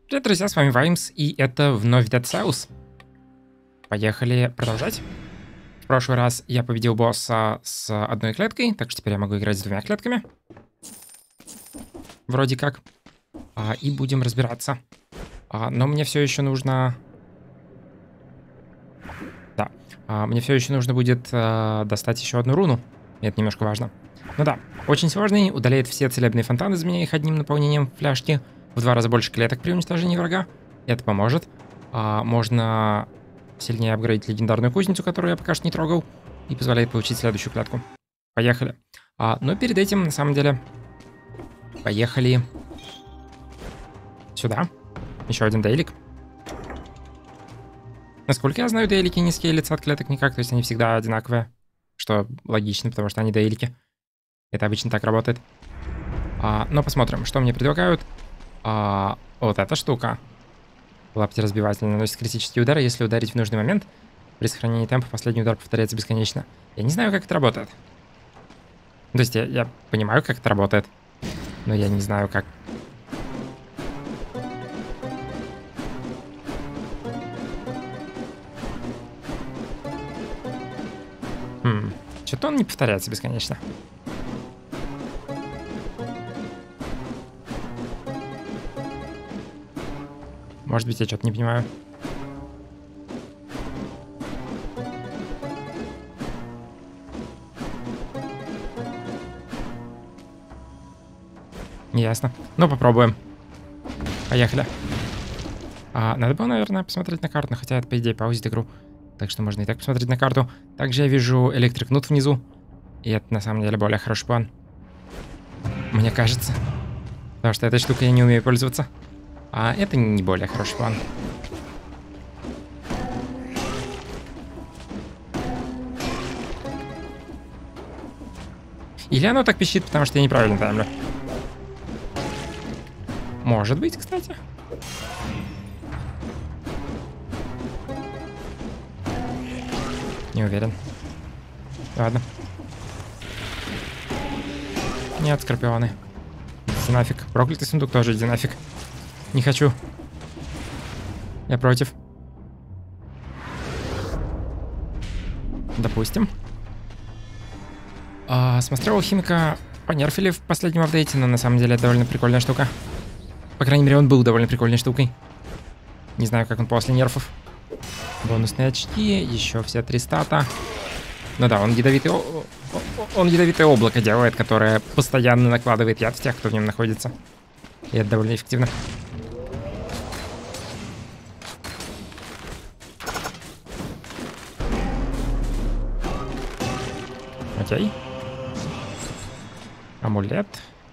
Привет, друзья, с вами Ваймс, и это вновь Dead Cells. Поехали продолжать. В прошлый раз я победил босса с одной клеткой, так что теперь я могу играть с двумя клетками. Вроде как. И будем разбираться. Но мне все еще нужно... Да. Мне все еще нужно будет достать еще одну руну. И это немножко важно. Ну да, очень сложный, удаляет все целебные фонтаны, заменяя их одним наполнением фляжки. В 2 раза больше клеток при уничтожении врага. Это поможет. Можно сильнее апгрейдить легендарную кузницу, которую я пока что не трогал. И позволяет получить следующую клетку. Поехали. Но перед этим, на самом деле, поехали сюда. Еще один дейлик. Насколько я знаю, дейлики не скейлятся от клеток никак, то есть они всегда одинаковые. Что логично, потому что они дейлики. Это обычно так работает. Но посмотрим, что мне предлагают. Вот эта штука. Лапти разбивательно наносит критические удары, если ударить в нужный момент. При сохранении темпа последний удар повторяется бесконечно. Я не знаю, как это работает. То есть я понимаю, как это работает. Но я не знаю, как... Что-то он не повторяется бесконечно. Может быть, я что-то не понимаю. Ясно. Ну, попробуем. Поехали. Надо было, наверное, посмотреть на карту, но хотя это, по идее, паузит игру. Так что можно и так посмотреть на карту. Также я вижу электрикнут внизу. И это, на самом деле, более хороший план. Мне кажется. Потому что этой штукой я не умею пользоваться. Это не более хороший план. Или оно так пищит, потому что я неправильно таймлю. Может быть, кстати. Не уверен. Ладно. Нет, скорпионы. Иди нафиг. Проклятый сундук тоже иди нафиг. Не хочу. Я против. Допустим. Смотрел алхимика понерфили в последнем апдейте, но на самом деле это довольно прикольная штука. По крайней мере, он был довольно прикольной штукой. Не знаю, как он после нерфов. Бонусные очки, еще все 3 стата. Ну да, он ядовитый облако делает, которое постоянно накладывает яд в тех, кто в нем находится. И это довольно эффективно. Окей. Амулет.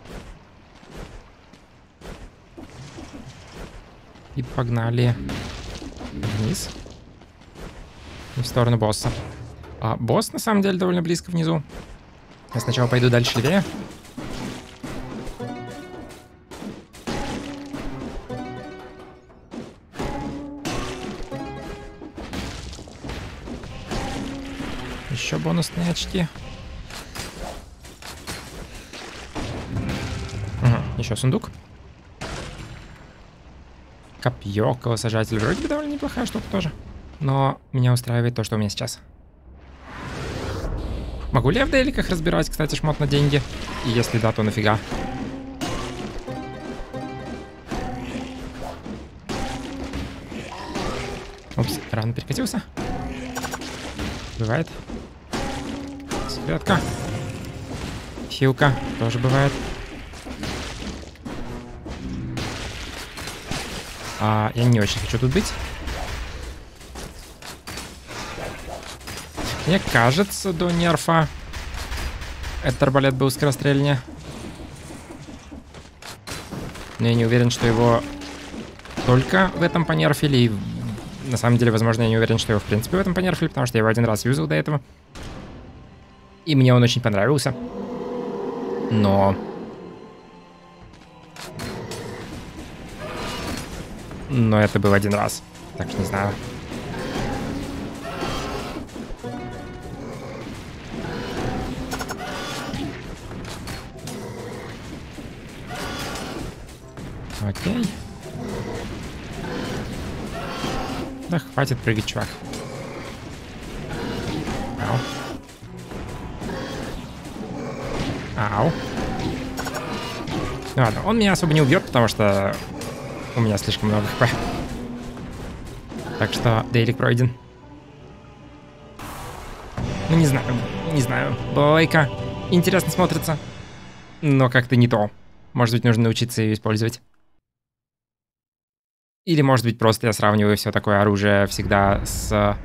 И погнали вниз. И в сторону босса. Босс, на самом деле, довольно близко внизу. Я сначала пойду дальше левее. Еще бонусные очки. Еще сундук. Копье, колосожатель. Вроде бы довольно неплохая штука тоже. Но меня устраивает то, что у меня сейчас. Могу ли я в дейликах разбирать, кстати, шмот на деньги? И если да, то нафига? Упс, рано перекатился. Бывает. Светка. Хилка. Тоже бывает. Я не очень хочу тут быть. Мне кажется, до нерфа этот арбалет был скорострельнее. Но я не уверен, что его только в этом понерфили. И на самом деле, возможно, я не уверен, что его в принципе в этом понерфили, потому что я его один раз юзал до этого. И мне он очень понравился. Но это был один раз. Так что не знаю. Окей. Да хватит прыгать, чувак. Ау. Ау. Ну ладно, он меня особо не убьет, потому что у меня слишком много хп. Так что дейлик пройден. Ну не знаю. Балалайка интересно смотрится, но как-то не то. Может быть, нужно научиться ее использовать. Или, может быть, просто я сравниваю все такое оружие всегда с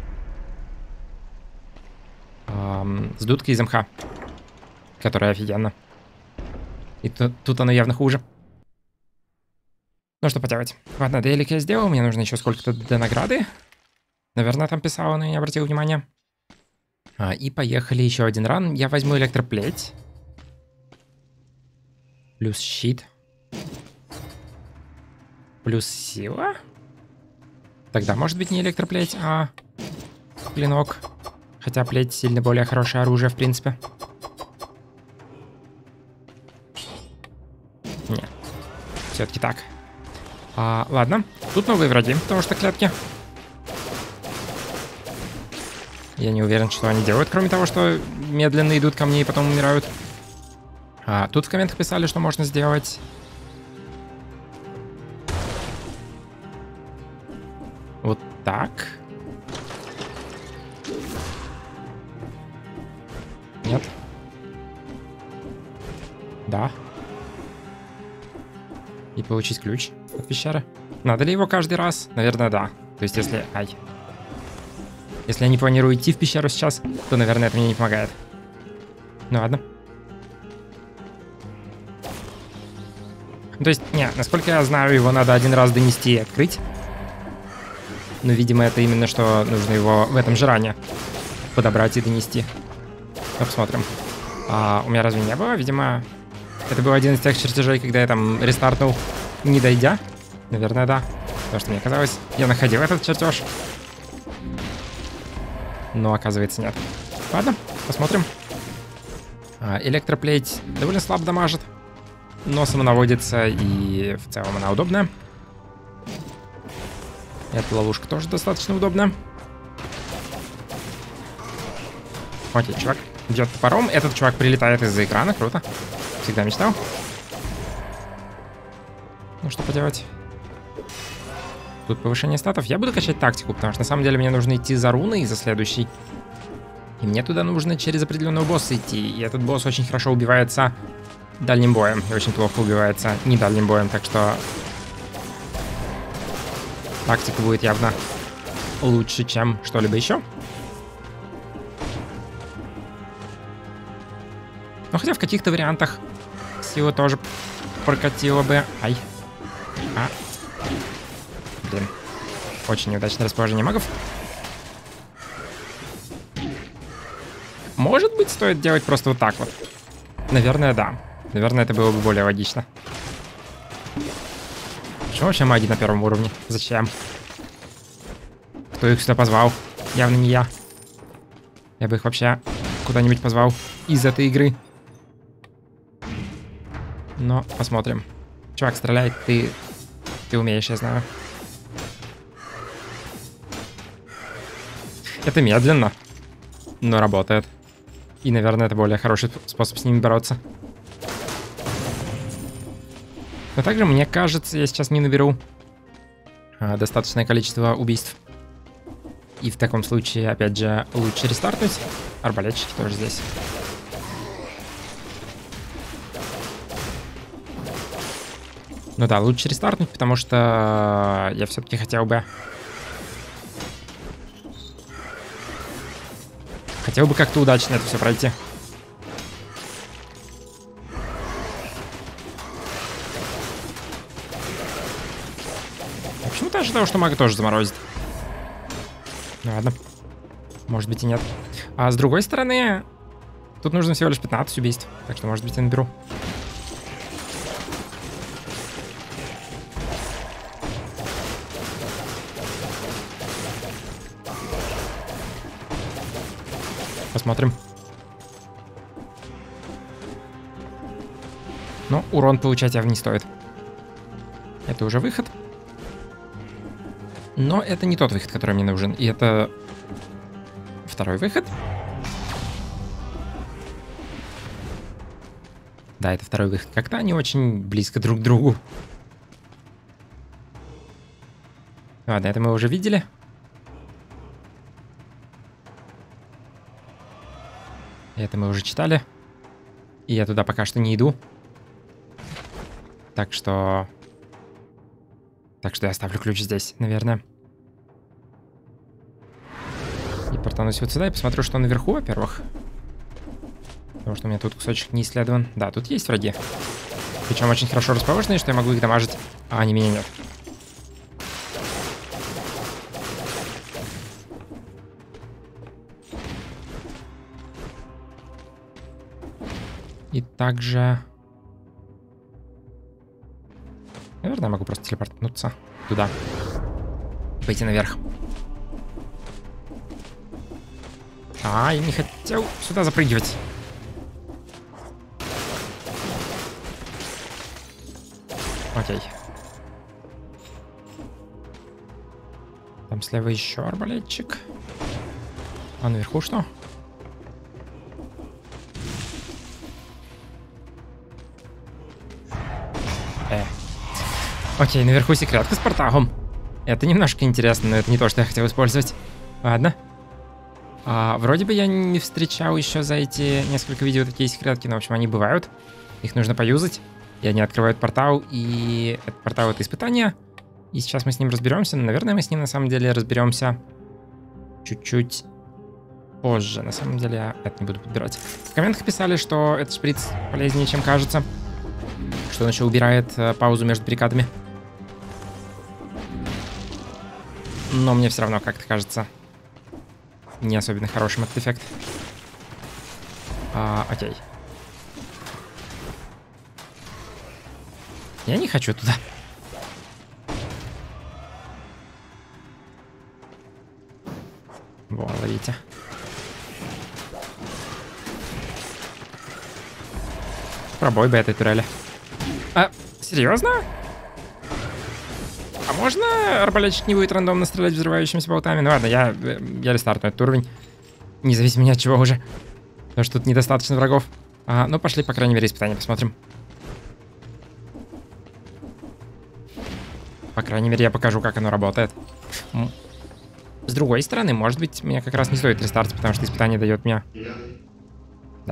дудкой из МХ, которая офигенно. И тут оно явно хуже. Ну что поделать. Ладно, дейлик я сделал, мне нужно еще сколько-то до награды. Наверное, там писало, но я не обратил внимания. И поехали еще один ран. Я возьму электроплеть. Плюс щит. Плюс сила. Тогда может быть не электроплеть, а клинок. Хотя плеть сильно более хорошее оружие, в принципе. Нет. Все-таки так. Ладно. Тут новые враги, потому что клетки. Я не уверен, что они делают, кроме того, что медленно идут ко мне и потом умирают. Тут в комментах писали, что можно сделать. Вот так. Нет. Да. И получить ключ от пещеры. Надо ли его каждый раз? Наверное, да. То есть, если... Если я не планирую идти в пещеру сейчас, то, наверное, это мне не помогает. Ну ладно. То есть, не, насколько я знаю, его надо один раз донести и открыть. Но, видимо, это именно что нужно его в этом же ране подобрать и донести. Ну, посмотрим. У меня разве не было? Видимо, это был один из тех чертежей, когда я там рестартнул, не дойдя. Наверное, да. Потому что мне казалось, я находил этот чертеж. Но, оказывается, нет. Ладно, посмотрим. Электроплеть довольно слабо дамажит. Но самонаводится, и в целом она удобная. Эта ловушка тоже достаточно удобная. Окей, чувак бьет топором. Этот чувак прилетает из-за экрана. Круто. Всегда мечтал. Ну, что поделать. Тут повышение статов. Я буду качать тактику, потому что на самом деле мне нужно идти за руной, за следующей. И мне туда нужно через определенного босса идти. И этот босс очень хорошо убивается дальним боем. И очень плохо убивается не дальним боем. Так что тактика будет явно лучше, чем что-либо еще. Но хотя в каких-то вариантах сила тоже прокатила бы. Ай. Блин. Очень неудачное расположение магов. Может быть, стоит делать просто вот так вот. Наверное, да. Наверное, это было бы более логично. Почему вообще маги на первом уровне? Зачем? Кто их сюда позвал? Явно не я. Я бы их вообще куда-нибудь позвал из этой игры. Но посмотрим. Чувак стреляет, ты умеешь, я знаю. Это медленно, но работает. И, наверное, это более хороший способ с ними бороться. Но также, мне кажется, я сейчас не наберу достаточное количество убийств. И в таком случае, опять же, лучше рестартнуть. Арбалетчики тоже здесь. Ну да, лучше рестартнуть, потому что я все-таки хотел бы... Хотел бы как-то удачно это все пройти. Почему-то ожидал, что мага тоже заморозит. Ну ладно. Может быть и нет. А с другой стороны, тут нужно всего лишь 15 убийств. Так что, может быть, я наберу. Посмотрим. Но урон получать явно не стоит. Это уже выход. Но это не тот выход, который мне нужен. И это второй выход. Да, это второй выход. Как-то они очень близко друг к другу. Ладно, это мы уже видели. Это мы уже читали. И я туда пока что не иду. Так что я оставлю ключ здесь, наверное. И портанусь вот сюда и посмотрю, что наверху, во-первых. Потому что у меня тут кусочек не исследован. Да, тут есть враги. Причем очень хорошо расположенные, что я могу их дамажить, а они меня нет. И также... Наверное, я могу просто телепортнуться туда. Пойти наверх. А, я не хотел сюда запрыгивать. Окей. Там слева еще арбалетчик. А наверху что? Окей, наверху секретка с порталом. Это немножко интересно, но это не то, что я хотел использовать. Ладно. Вроде бы я не встречал еще за эти несколько видео такие секретки, но в общем они бывают. Их нужно поюзать. И они открывают портал, и этот портал — это испытание. И сейчас мы с ним разберемся. Наверное, мы с ним на самом деле разберемся чуть-чуть позже. На самом деле я это не буду подбирать. В комментах писали, что этот шприц полезнее, чем кажется. Что он еще убирает паузу между перекатами. Но мне все равно как-то кажется не особенно хорошим этот эффект. Окей. Я не хочу туда. Во, ловите. Пробой бы этой турели. Серьезно? А можно арбалетчик не будет рандомно стрелять взрывающимися болтами? Ну ладно, я рестартну этот уровень. Независимо ни от чего уже. Потому что тут недостаточно врагов. Ну, пошли, по крайней мере, испытания посмотрим. По крайней мере, я покажу, как оно работает. С другой стороны, может быть, мне как раз не стоит рестартить, потому что испытание дает мне... Да.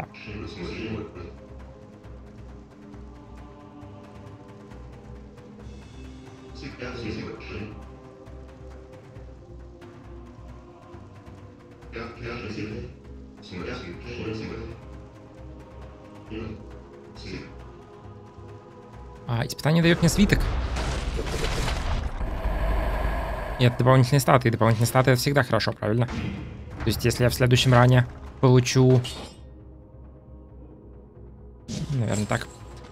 Испытание дает мне свиток. И это дополнительные статы. И дополнительные статы — это всегда хорошо, правильно? То есть, если я в следующем ране получу... Наверное, так.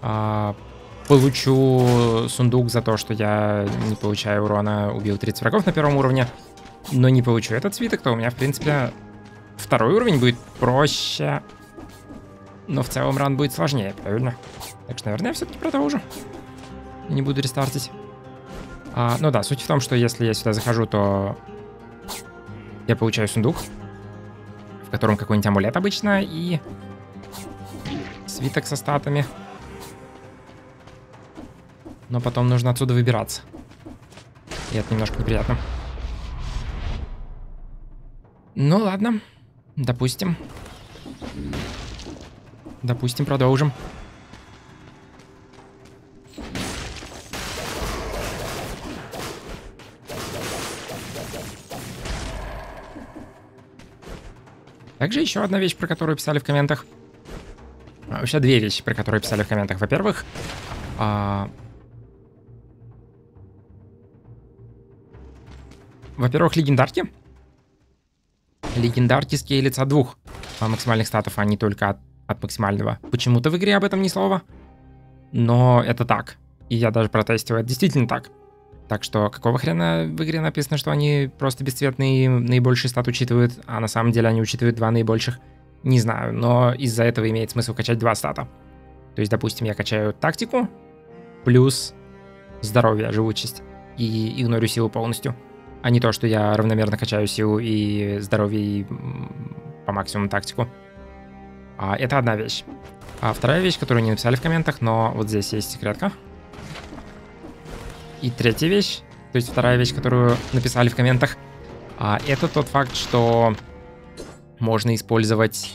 Получу сундук за то, что я, не получая урона, убил 30 врагов на первом уровне, но не получу этот свиток, то у меня, в принципе, второй уровень будет проще. Но в целом ран будет сложнее, правильно? Так что, наверное, я все-таки продолжу. И не буду рестартить. Ну да, суть в том, что если я сюда захожу, то я получаю сундук, в котором какой-нибудь амулет обычно, и свиток со статами. Но потом нужно отсюда выбираться. И это немножко неприятно. Ну ладно, допустим. Допустим, продолжим. Также еще одна вещь, про которую писали в комментах. Вообще две вещи, про которые писали в комментах. Во-первых, легендарки. Легендарки скейлятся от двух максимальных статов, а не только от максимального. Почему-то в игре об этом ни слова. Но это так. И я даже протестил, это действительно так. Так что какого хрена в игре написано, что они просто бесцветные наибольший стат учитывают, а на самом деле они учитывают два наибольших? Не знаю, но из-за этого имеет смысл качать два стата. То есть, допустим, я качаю тактику плюс здоровье, живучесть и игнорю силу полностью. а не то, что я равномерно качаю силу и здоровье и по максимуму тактику. Это одна вещь. Вторая вещь, которую не написали в комментах, но вот здесь есть секретка. И третья вещь, то есть вторая вещь, которую написали в комментах, это тот факт, что можно использовать...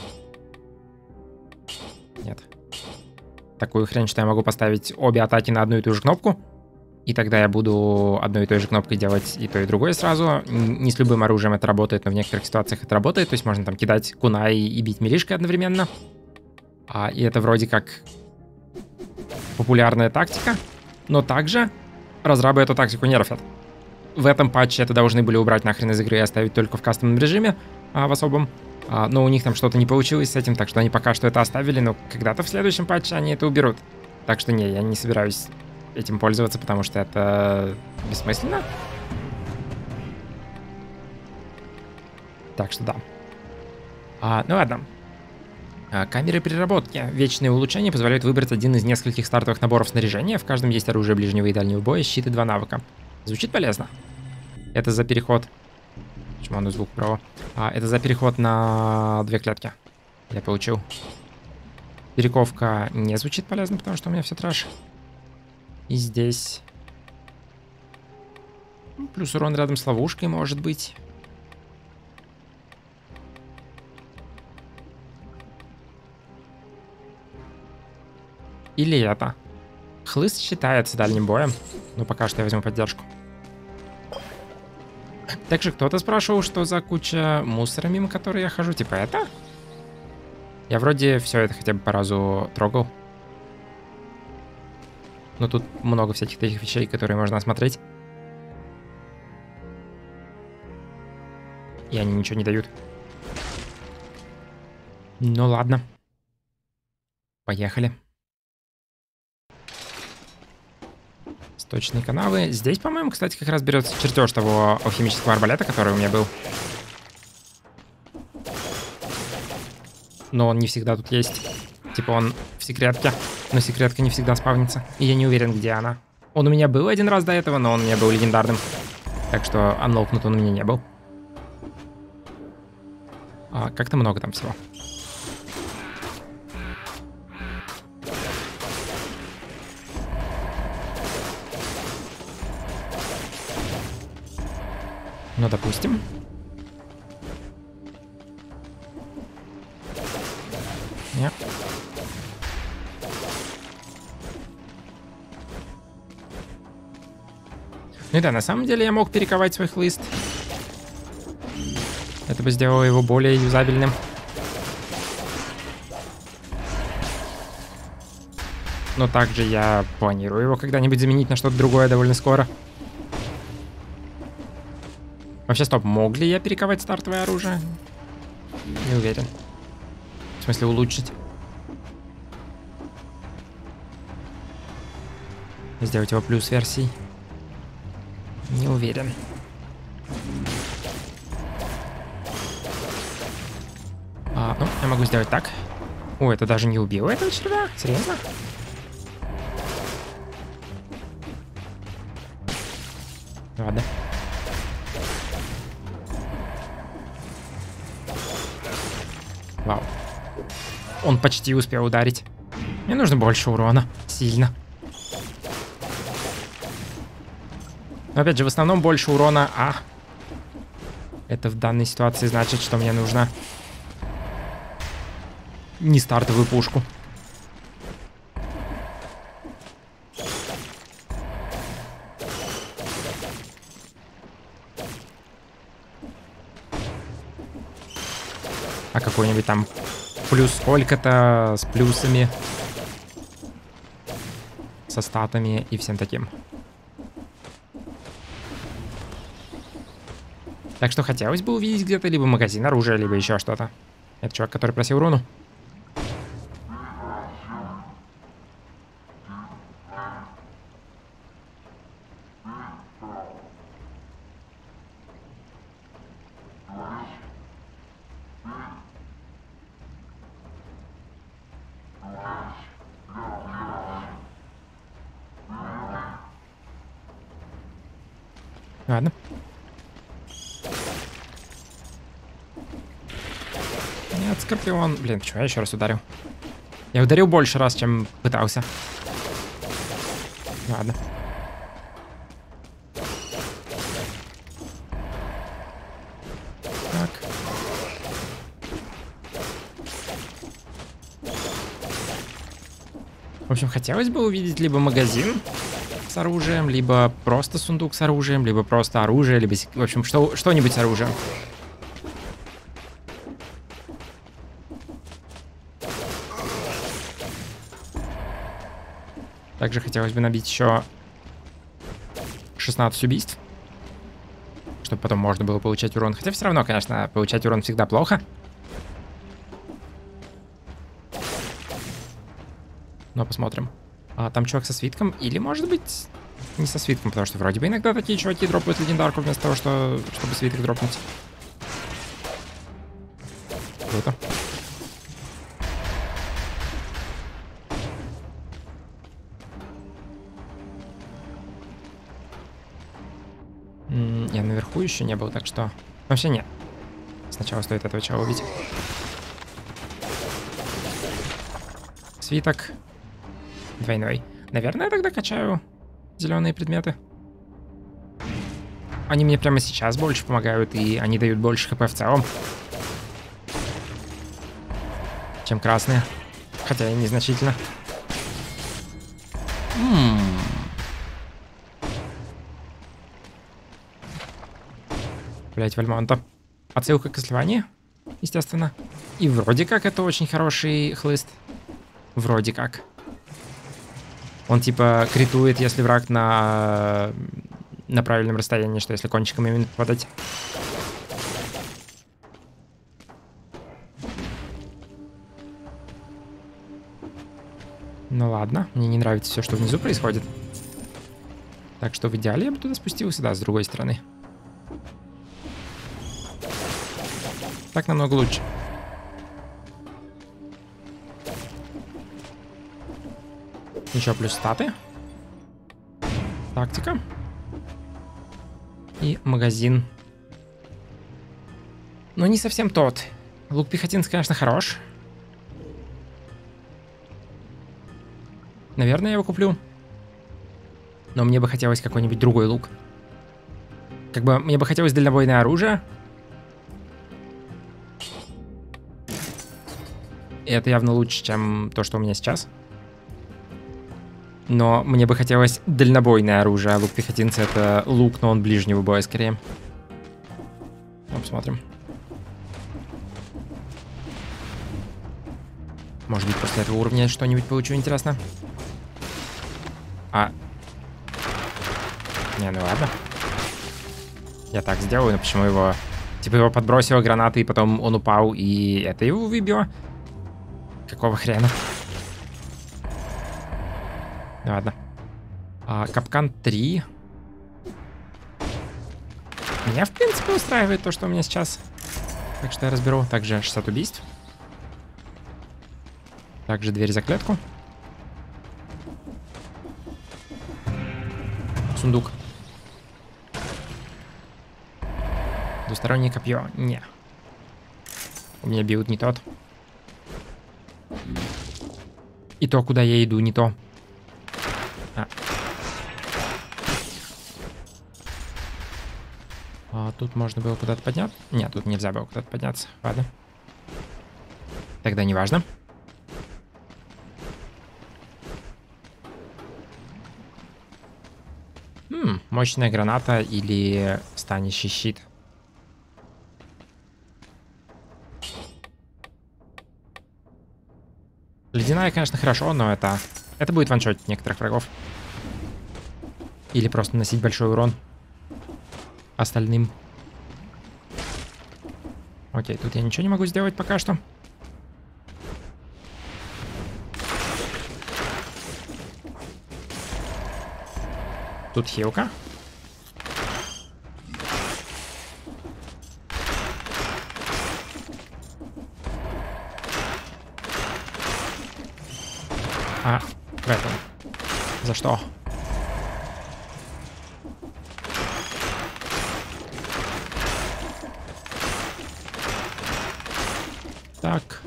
Нет. Такую хрень, что я могу поставить обе атаки на одну и ту же кнопку. И тогда я буду одной и той же кнопкой делать и то, и другое сразу. Не с любым оружием это работает, но в некоторых ситуациях это работает. То есть можно там кидать кунай и бить милишкой одновременно. И это вроде как популярная тактика. Но также разрабы эту тактику нерфят. В этом патче это должны были убрать нахрен из игры и оставить только в кастомном режиме, в особом. Но у них там что-то не получилось с этим, так что они пока что это оставили, но когда-то в следующем патче они это уберут. Так что не, я не собираюсь этим пользоваться, потому что это бессмысленно. Так что да. Ну ладно. Камеры переработки. Вечные улучшения позволяют выбрать один из нескольких стартовых наборов снаряжения. В каждом есть оружие ближнего и дальнего боя, щит и 2 навыка. Звучит полезно. Это за переход... Почему оно звук вправо? Это за переход на 2 клетки. Я получил. Перековка не звучит полезно, потому что у меня все трэш. И здесь... Плюс урон рядом с ловушкой, может быть. Или это. Хлыст считается дальним боем. Но пока что я возьму поддержку. Также кто-то спрашивал, что за куча мусора, мимо которой я хожу. Типа это? Я вроде все это хотя бы по разу трогал. Но тут много всяких таких вещей, которые можно осмотреть. И они ничего не дают. Ну ладно. Поехали. Сточные канавы. Здесь, по-моему, кстати, как раз берется чертеж того алхимического арбалета, который у меня был. Но он не всегда тут есть. Типа он в секретке. Но секретка не всегда спавнится. И я не уверен, где она. Он у меня был один раз до этого, но он не был легендарным. Так что анлокнут он у меня не был. Как-то много там всего. Ну, допустим. Нет. Ну и да, на самом деле я мог перековать свой хлыст. Это бы сделало его более юзабельным. Но также я планирую его когда-нибудь заменить на что-то другое довольно скоро. Вообще, стоп, мог ли я перековать стартовое оружие? Не уверен. В смысле, улучшить. Сделать его плюс версией. Не уверен. Ну, я могу сделать так. О, это даже не убило этого червя? Серьезно? Ладно. Вау. Он почти успел ударить. Мне нужно больше урона. Сильно. Но опять же, в основном больше урона. Это в данной ситуации значит, что мне нужно не стартовую пушку. Какой-нибудь там плюс сколько-то с плюсами, со статами и всем таким. Так что хотелось бы увидеть где-то либо магазин оружия, либо еще что-то. Это чувак, который просил руну. Ладно. Скорпион. Блин, почему я еще раз ударил? Я ударил больше раз, чем пытался. Ладно. Так. В общем, хотелось бы увидеть либо магазин с оружием, либо просто сундук с оружием, либо просто оружие, либо, в общем, что-нибудь с оружием. Также хотелось бы набить еще 16 убийств, чтобы потом можно было получать урон. Хотя все равно, конечно, получать урон всегда плохо. Но посмотрим. Там чувак со свитком. Или, может быть, не со свитком, потому что вроде бы иногда такие чуваки дропают легендарку вместо того, чтобы свиток дропнуть. Круто. Я наверху еще не был, так что... Вообще нет. Сначала стоит этого чела убить. Свиток. Двойной. Наверное, я тогда качаю зеленые предметы. Они мне прямо сейчас больше помогают, и они дают больше хп в целом, чем красные. Хотя и незначительно. Блять, Вальмонта. Отсылка к Castlevania, естественно. И вроде как это очень хороший хлыст. Вроде как. Он типа критует, если враг на правильном расстоянии, что если кончиком именно попадать. Ну ладно, мне не нравится все, что внизу происходит. Так что в идеале я бы туда спустился, да, с другой стороны. Так намного лучше. Еще плюс статы. Тактика. И магазин. Но не совсем тот. Лук пехотинский, конечно, хорош. Наверное, я его куплю. Но мне бы хотелось какой-нибудь другой лук. Как бы мне бы хотелось дальнобойное оружие. И это явно лучше, чем то, что у меня сейчас. Но мне бы хотелось дальнобойное оружие. А лук пехотинца — это лук, но он ближнего боя скорее. Ну, посмотрим. Может быть, после этого уровня что-нибудь получу интересно. Не, ну ладно. Я так сделаю, но почему его... Типа его подбросила граната, и потом он упал, и это его выбило? Какого хрена? Ладно. Капкан 3. Меня, в принципе, устраивает то, что у меня сейчас. Так что я разберу. Также 60 убийств. Также дверь за клетку. Сундук. Двустороннее копье. Не. У меня бьют не тот. И то, куда я иду, не то. Тут можно было куда-то подняться. Нет, тут нельзя было куда-то подняться. Ладно. Тогда не важно. Мощная граната или станущий щит. Ледяная, конечно, хорошо, но это будет ваншотить некоторых врагов. Или просто наносить большой урон остальным. Окей, тут я ничего не могу сделать пока что. Тут хилка. В этом. За что? Так.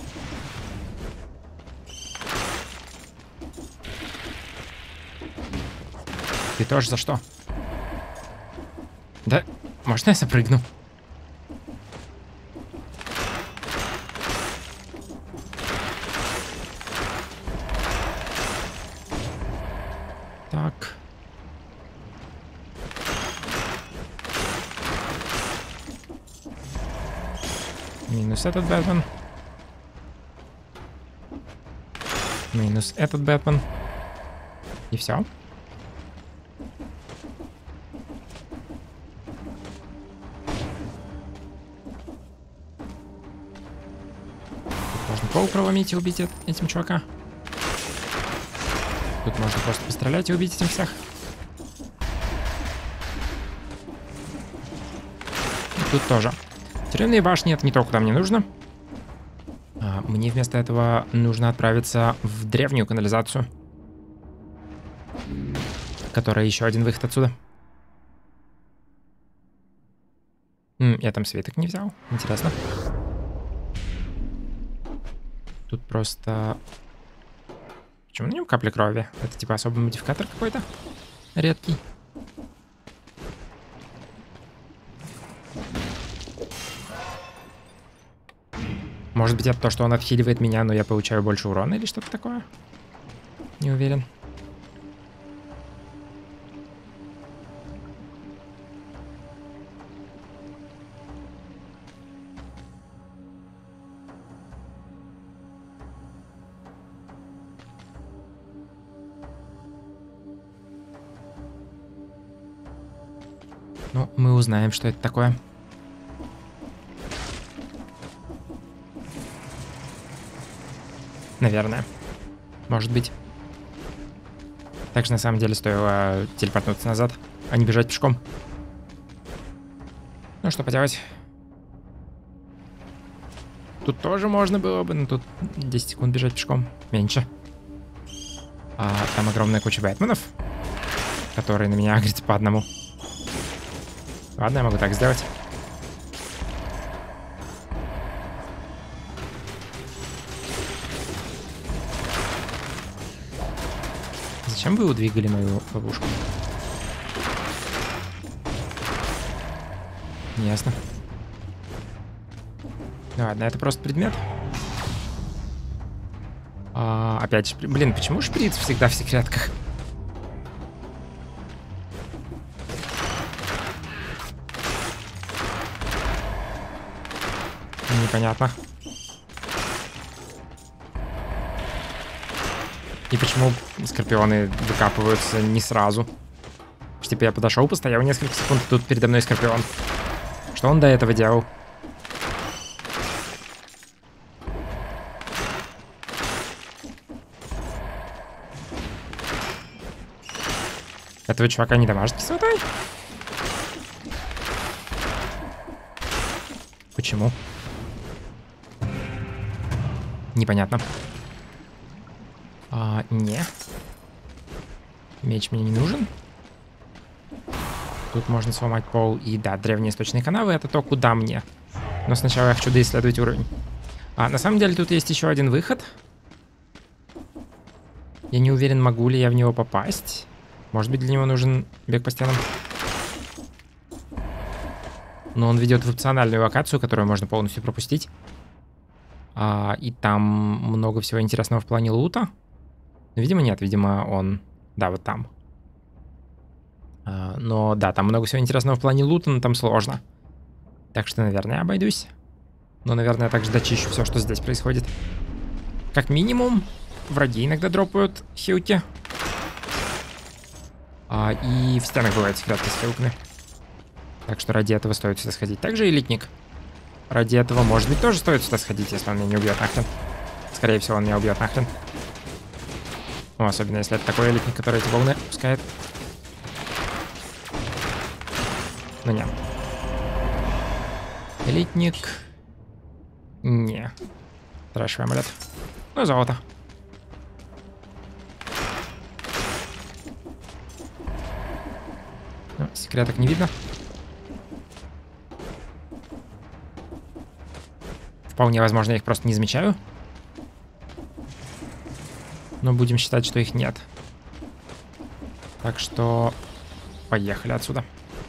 Ты тоже за что? Да, можно я запрыгну? Так. Минус этот Бэтмен. Минус этот Бэтмен. И все. Можно пол проломить и убить этим чувака. Тут можно просто пострелять и убить этим всех. И тут тоже. Тюремные башни — это не то, куда мне нужно. Мне вместо этого нужно отправиться в древнюю канализацию, которая еще один выход отсюда. Я там свиток не взял. Интересно. Тут просто... Почему на нем капли крови? Это типа особый модификатор какой-то? Редкий. Может быть, это то, что он отхиливает меня, но я получаю больше урона или что-то такое? Не уверен. Ну, мы узнаем, что это такое. Наверное. Может быть. Также на самом деле стоило телепортнуться назад, а не бежать пешком. Ну, что поделать. Тут тоже можно было бы, но тут 10 секунд бежать пешком. Меньше. Там огромная куча бэтменов, которые на меня агрятся по одному. Ладно, я могу так сделать. Зачем вы удвигали мою ловушку? Ясно. Ладно, это просто предмет. Опять, блин, почему шприц всегда в секретках? Непонятно. И почему скорпионы выкапываются не сразу? Типа я подошел, постоял несколько секунд, и тут передо мной скорпион. Что он до этого делал? Этого чувака не домашний кислотой? Почему? Непонятно. Не. Меч мне не нужен. Тут можно сломать пол. И да, древние источные канавы — это то, куда мне. Но сначала я хочу доисследовать уровень. На самом деле тут есть еще один выход. Я не уверен, могу ли я в него попасть. Может быть, для него нужен бег по стенам. Но он ведет в опциональную локацию, которую можно полностью пропустить. И там много всего интересного в плане лута. Но, видимо, нет. Видимо, он... Да, вот там. Но да, там много всего интересного в плане лута, но там сложно. Так что, наверное, обойдусь. Но, наверное, я также дочищу все, что здесь происходит. Как минимум, враги иногда дропают хилки. И в стенах бывают секретки с хилками. Так что ради этого стоит сюда сходить. Также элитник. Ради этого, может быть, тоже стоит сюда сходить, если он меня не убьет нахрен. Скорее всего, он меня убьет нахрен. Ну, особенно если это такой элитник, который эти волны пускает. Ну, нет. Элитник. Не. Трэшевый амулет. Ну, золото. Ну, секреток не видно. Вполне возможно, я их просто не замечаю. Но будем считать, что их нет. Так что поехали отсюда.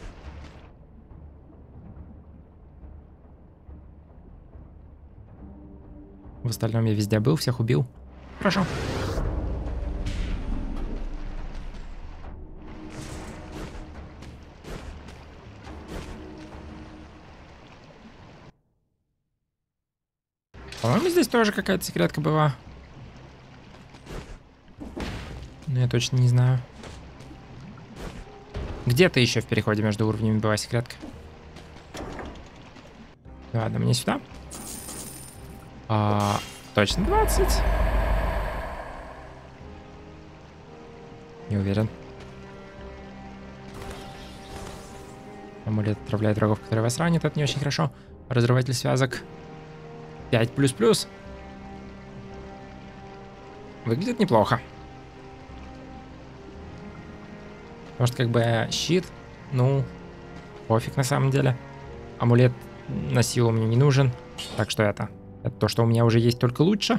В остальном я везде был, всех убил. Хорошо. По-моему, здесь тоже какая-то секретка была. Но я точно не знаю. Где-то еще в переходе между уровнями была секретка. Ладно, мне сюда. Точно 20. Не уверен. Амулет отравляет врагов, которые вас ранят. Это не очень хорошо. Разрыватель связок. 5++. Выглядит неплохо. Потому что как бы щит, ну, пофиг на самом деле. Амулет на силу мне не нужен. Так что это то, что у меня уже есть, только лучше.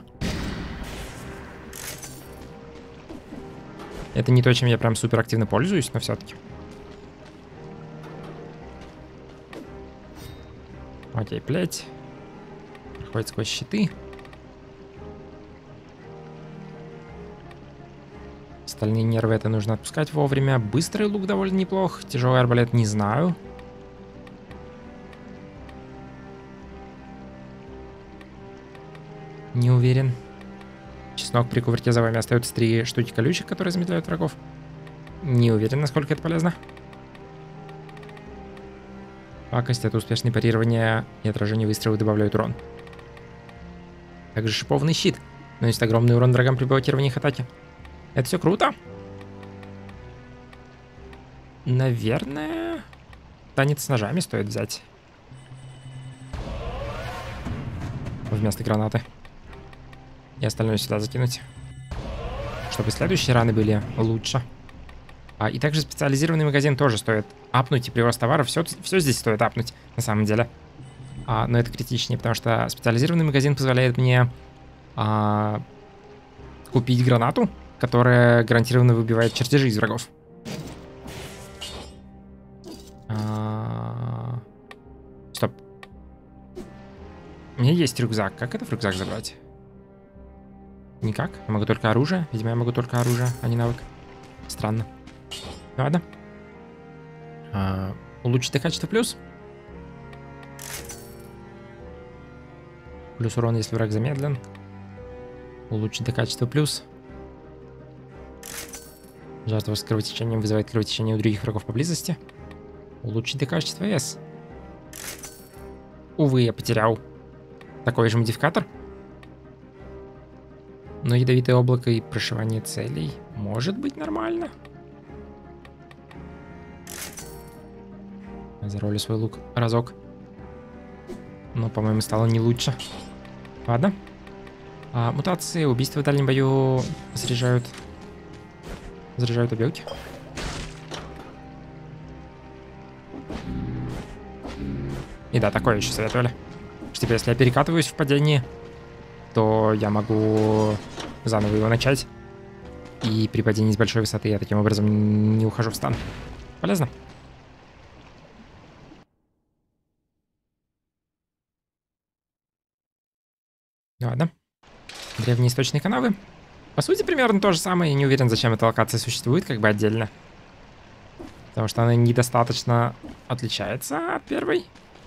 Это не то, чем я прям супер активно пользуюсь, но все-таки. Окей, плеть. Проходит сквозь щиты. Остальные нервы это нужно отпускать вовремя. Быстрый лук довольно неплох. Тяжелый арбалет не знаю. Не уверен. Чеснок при кувырке за вами остается 3 штуки колючек, которые замедляют врагов. Не уверен, насколько это полезно. Пакость — это успешное парирование и отражение выстрелов добавляют урон. Также шипованный щит наносит огромный урон врагам при блокировании их атаки. Это все круто. Наверное, танец с ножами стоит взять. Вместо гранаты. И остальное сюда закинуть. Чтобы следующие раны были лучше. И также специализированный магазин тоже стоит апнуть. И прирост товаров. Все здесь стоит апнуть, на самом деле. Но это критичнее, потому что специализированный магазин позволяет мне купить гранату, которая гарантированно выбивает чертежи из врагов. Стоп. У меня есть рюкзак. Как это в рюкзак забрать? Никак. Я могу только оружие. Видимо, я могу только оружие, а не навык. Странно. Ладно. Улучшить качество плюс. Плюс урон, если враг замедлен. Улучшить качество плюс. Жертва с кровотечением вызывает кровотечение у других врагов поблизости. Улучшить качество S. Увы, я потерял такой же модификатор. Но ядовитое облако и прошивание целей может быть нормально. Заролю свой лук разок. Но, по-моему, стало не лучше. Ладно. Мутации, убийства в дальнем бою заряжают обилки. И да, такое еще советовали. Что типа, если я перекатываюсь в падении, то я могу заново его начать. И при падении с большой высоты я таким образом не ухожу в стан. Полезно. Ладно. Древние источные канавы. По сути, примерно то же самое. Я не уверен, зачем эта локация существует, как бы отдельно. Потому что она недостаточно отличается от первой.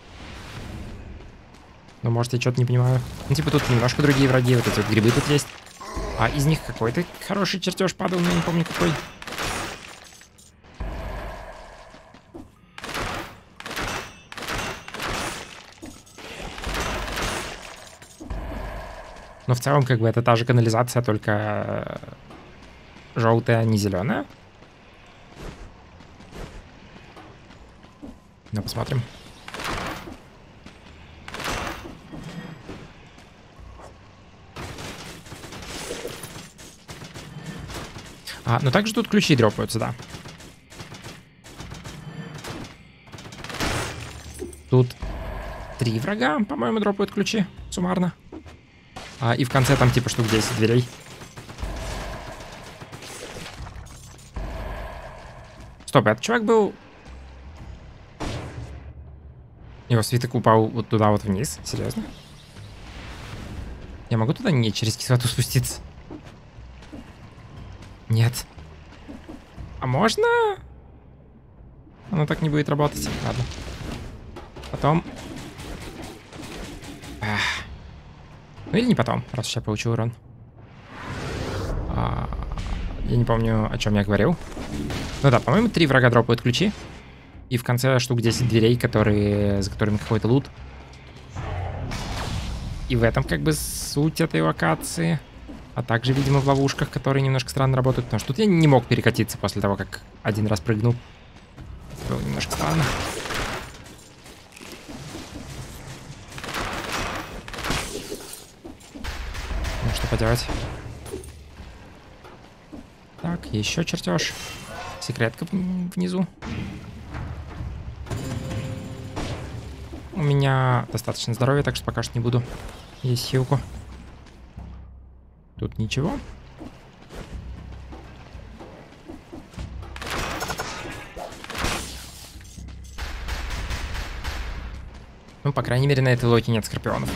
Ну, может, я что-то не понимаю. Ну, типа, тут немножко другие враги. Вот эти вот грибы тут есть. Из них какой-то хороший чертеж падал, но я не помню какой. Но в целом, как бы, это та же канализация, только желтая, а не зеленая. Ну, посмотрим. Но также тут ключи дропаются, да. Тут 3 врага, по-моему, дропают ключи суммарно. И в конце там типа штук 10 дверей. Стоп, этот чувак был... Его свиток упал вот туда вот вниз. Серьезно? Я могу туда не через кислоту спуститься? Нет. А можно? Оно так не будет работать. Ладно. Потом... Ну или не потом, раз уж я получу урон. Я не помню, о чем я говорил. Ну да, по-моему, 3 врага дропают ключи. И в конце штук 10 дверей, за которыми какой-то лут. И в этом как бы суть этой локации. А также, видимо, в ловушках, которые немножко странно работают. Потому что тут я не мог перекатиться после того, как один раз прыгнул. Было немножко странно. Ну что поделать. Так, еще чертеж. Секретка внизу. У меня достаточно здоровья, так что пока что не буду есть хилку. Тут ничего. Ну, по крайней мере, на этой локе нет скорпионов.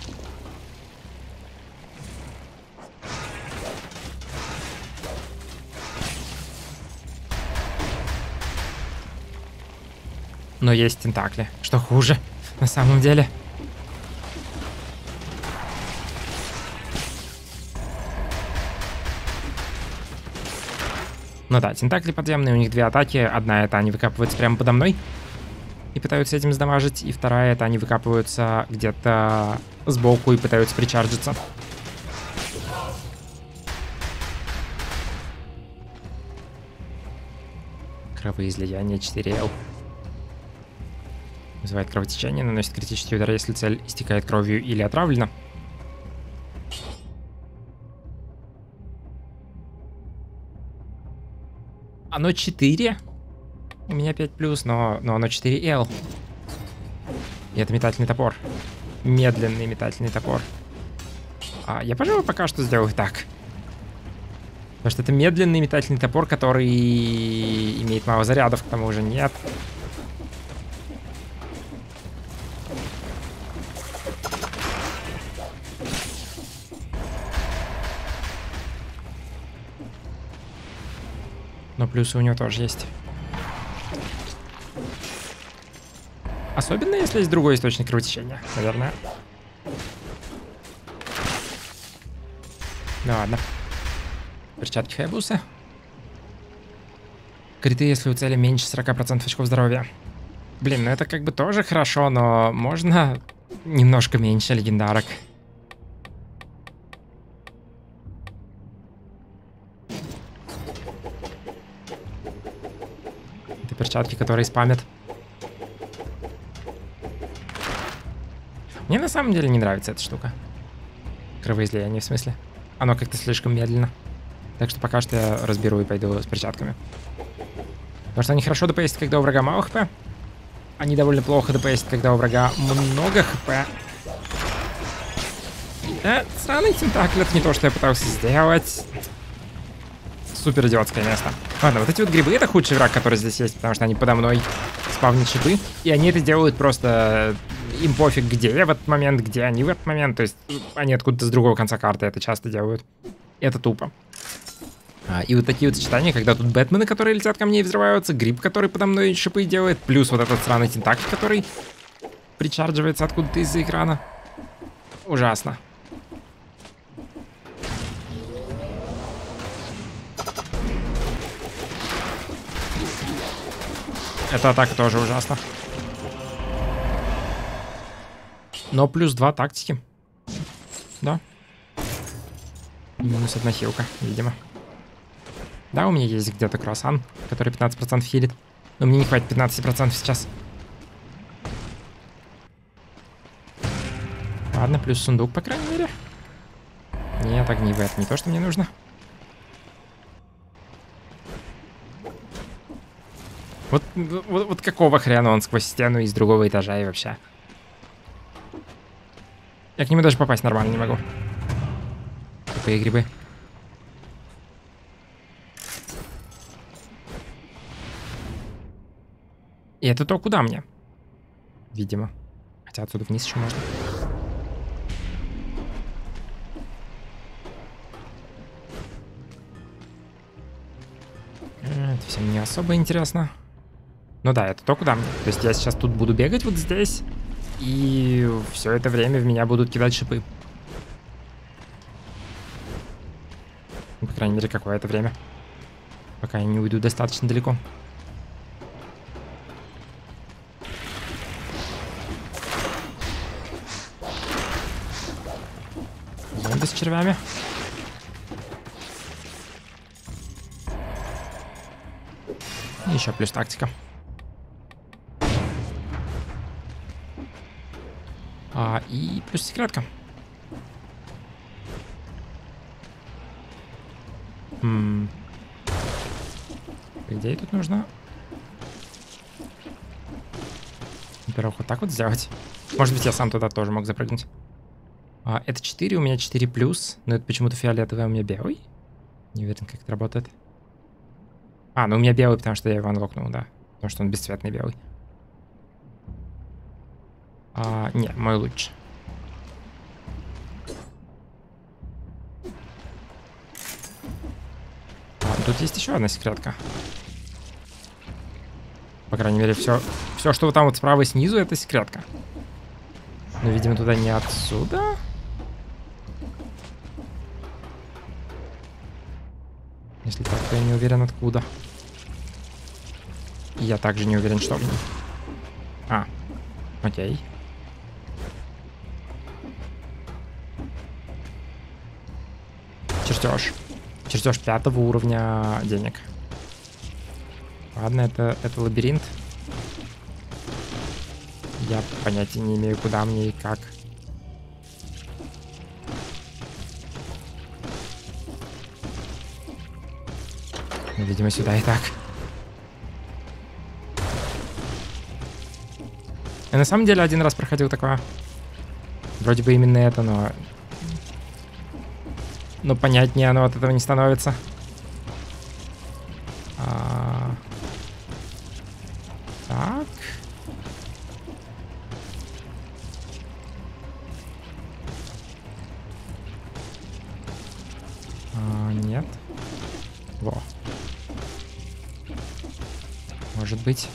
Но есть тентакли, что хуже, на самом деле. Ну да, тентакли подземные, у них 2 атаки. Одна это они выкапываются прямо подо мной и пытаются этим сдамажить. И вторая это они выкапываются где-то сбоку и пытаются причарджиться. Кровоизлияние 4L. Вызывает кровотечение, наносит критический удар, если цель истекает кровью или отравлена. Оно 4. У меня 5+, но оно 4L. И это метательный топор. Медленный метательный топор. Я, пожалуй, пока что сделаю так. Потому что это медленный метательный топор, который имеет мало зарядов, к тому же нет. Но плюсы у него тоже есть. Особенно, если есть другой источник кровотечения, наверное. Ну ладно. Перчатки Хаябусы. Криты, если у цели меньше 40% очков здоровья. Блин, ну это как бы тоже хорошо, но можно немножко меньше легендарок. Это перчатки, которые спамят. Мне на самом деле не нравится эта штука. Кровоизлияние, в смысле. Оно как-то слишком медленно. Так что пока что я разберу и пойду с перчатками. Потому что они хорошо ДПСят, когда у врага мало хп. Они довольно плохо ДПСят, когда у врага много хп. Сраный тентакль, это не то, что я пытался сделать. Супер идиотское место. Ладно, вот эти вот грибы — это худший враг, который здесь есть, потому что они подо мной спавнят шипы. И они это делают просто... Им пофиг, где я в этот момент, где они в этот момент. То есть они откуда-то с другого конца карты это часто делают. Это тупо. И вот такие вот сочетания, когда тут бэтмены, которые летят ко мне и взрываются, гриб, который подо мной шипы делает, плюс вот этот сраный тентакль, который причардживается откуда-то из-за экрана. Ужасно. Эта атака тоже ужасна. Но плюс 2 тактики. Да. Минус 1 хилка, видимо. Да, у меня есть где-то круассан, который 15% хилит. Но мне не хватит 15% сейчас. Ладно, плюс сундук, по крайней мере. Нет, огнивы, это не то, что мне нужно. Вот какого хрена он сквозь стену из другого этажа и вообще? Я к нему даже попасть нормально не могу. Тупые грибы. И это то, куда мне? Видимо. Хотя отсюда вниз еще можно. Это всем не особо интересно. Ну да, это то, куда мне. То есть я сейчас тут буду бегать вот здесь. И все это время в меня будут кидать шипы. Ну, по крайней мере, какое-то время. Пока я не уйду достаточно далеко. Зомби с червями. И еще плюс тактика. И плюс секретка. По идее, тут нужно... Во-первых, вот так вот сделать. Может быть, я сам туда тоже мог запрыгнуть. Это 4, у меня 4 плюс. Но это почему-то фиолетовый, а у меня белый. Не уверен, как это работает. Ну у меня белый, потому что я его анлокнул, да. Потому что он бесцветный белый. Не, мой лучше. Тут есть еще одна секретка. По крайней мере, все, что вот там вот справа и снизу, это секретка. Но, видимо, туда не отсюда. Если так, то я не уверен, откуда. И я также не уверен, что в ней. Окей. Чертеж. Чертеж 5-го уровня денег. Ладно, это лабиринт. Я понятия не имею, куда мне и как. Ну, видимо, сюда и так. Я на самом деле один раз проходил такое. Вроде бы именно это, но... Но понятнее оно от этого не становится. Так. Нет. Во. Может быть.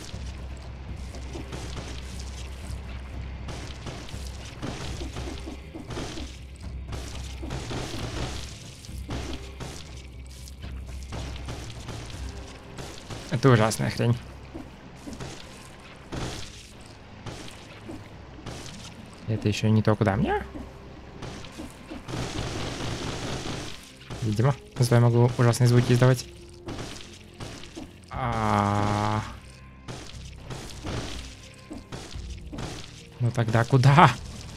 Это ужасная хрень. Это еще не то, куда мне. Видимо. Зато я могу ужасные звуки издавать. Ну тогда куда?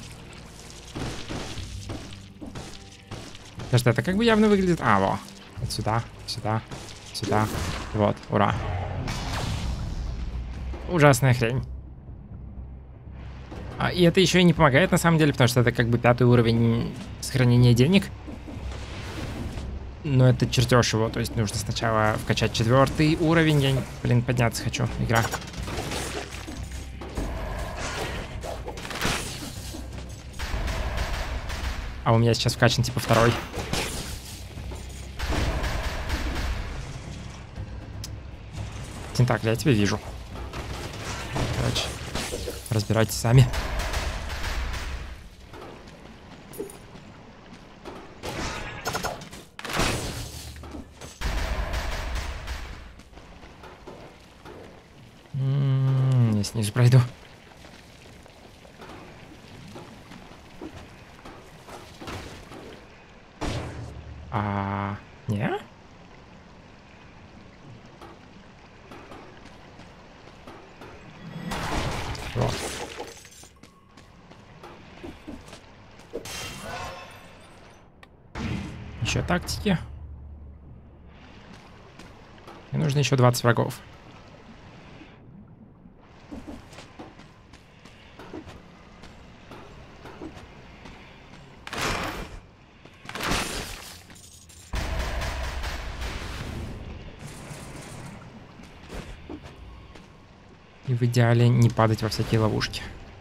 Подожди, это как бы явно выглядит... Во. Вот сюда, сюда, сюда. Вот, ура. Ужасная хрень. И это еще и не помогает на самом деле, потому что это как бы 5-й уровень сохранения денег. Но это чертеж его, то есть нужно сначала вкачать 4-й уровень. Я, блин, подняться хочу. Игра. А у меня сейчас вкачан типа 2-й. Тентакль, я тебя вижу. Короче, разбирайтесь сами. Я снизу пройду. Не? Вот. Еще тактики. Мне нужно еще 20 врагов. И в идеале не падать во всякие ловушки.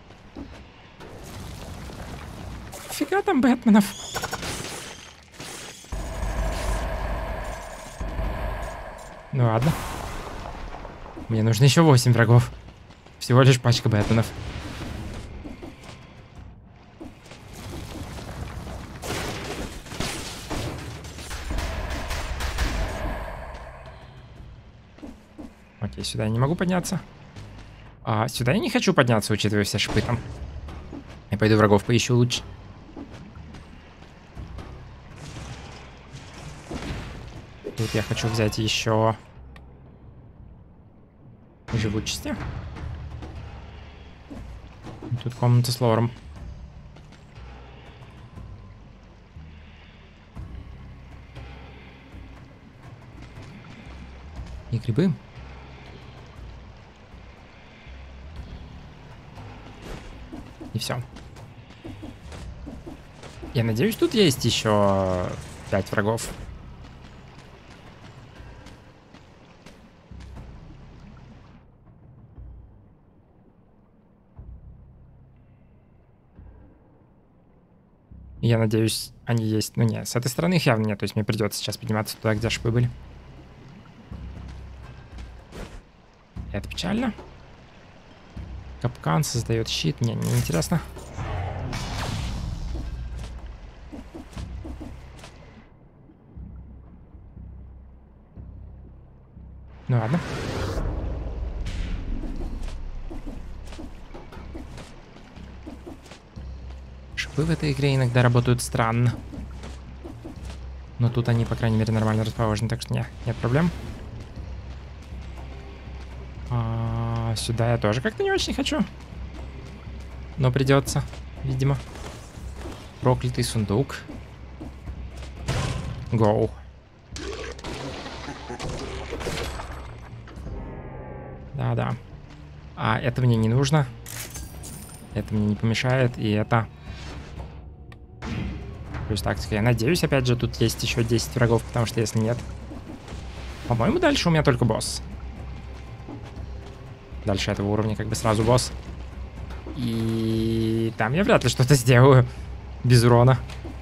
Фига там Бэтменов. Ну ладно. Мне нужно еще 8 врагов. Всего лишь пачка Бэтменов. Окей, сюда я не могу подняться. А сюда я не хочу подняться, учитывая все шипы там. Я пойду врагов поищу лучше. Тут я хочу взять еще живучести. Тут комната с лором. И грибы. И все. Я надеюсь, тут есть еще 5 врагов. Я надеюсь, они есть. Ну нет, с этой стороны их явно нет. То есть мне придется сейчас подниматься туда, где шипы были. Это печально. Капкан создает щит. Мне не интересно. Ну ладно. Шипы в этой игре иногда работают странно. Но тут они, по крайней мере, нормально расположены, так что нет проблем. Сюда я тоже как-то не очень хочу. Но придется, видимо. Проклятый сундук. Гоу. Да-да. А это мне не нужно. Это мне не помешает. И это... Плюс тактика. Я надеюсь, опять же, тут есть еще 10 врагов, потому что если нет... По-моему, дальше у меня только босс. Дальше этого уровня как бы сразу босс. И там я вряд ли что-то сделаю без урона.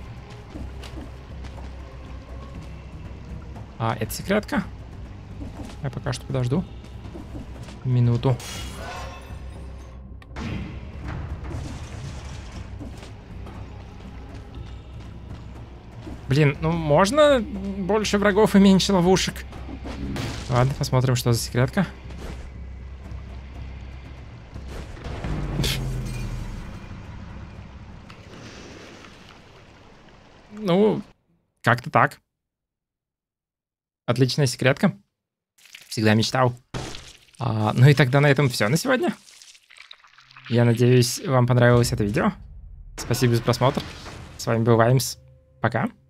Это секретка. Я пока что подожду. Минуту. Блин, ну можно больше врагов и меньше ловушек? Ладно, посмотрим, что за секретка. Ну, как-то так. Отличная секретка. Всегда мечтал. Ну и тогда на этом все на сегодня. Я надеюсь, вам понравилось это видео. Спасибо за просмотр. С вами был Ваймс. Пока.